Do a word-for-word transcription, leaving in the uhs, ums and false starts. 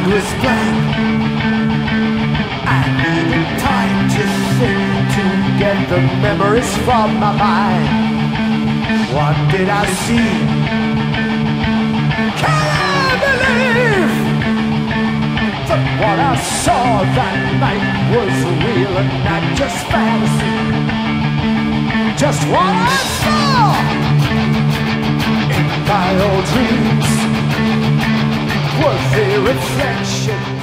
mind was blank. I needed time to think, to get the memories from my mind. What did I see? Can I believe that what I saw that night was real and not just fantasy? Just what I saw in my old dreams was a reflection